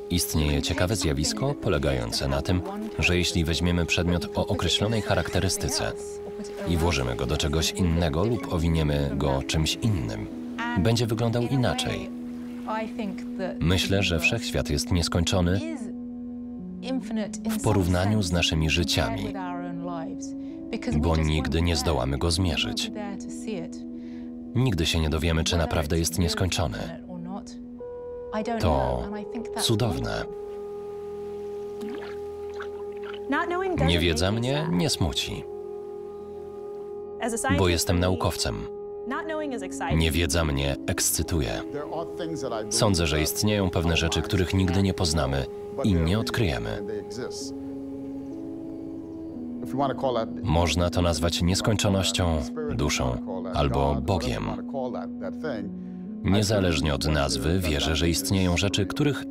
Istnieje ciekawe zjawisko polegające na tym, że jeśli weźmiemy przedmiot o określonej charakterystyce i włożymy go do czegoś innego lub owiniemy go czymś innym, będzie wyglądał inaczej. Myślę, że wszechświat jest nieskończony w porównaniu z naszymi życiami, bo nigdy nie zdołamy go zmierzyć. Nigdy się nie dowiemy, czy naprawdę jest nieskończony. To cudowne. Niewiedza mnie nie smuci, bo jestem naukowcem. Niewiedza mnie ekscytuje. Sądzę, że istnieją pewne rzeczy, których nigdy nie poznamy i nie odkryjemy. Można to nazwać nieskończonością, duszą albo Bogiem. Niezależnie od nazwy, wierzę, że istnieją rzeczy, których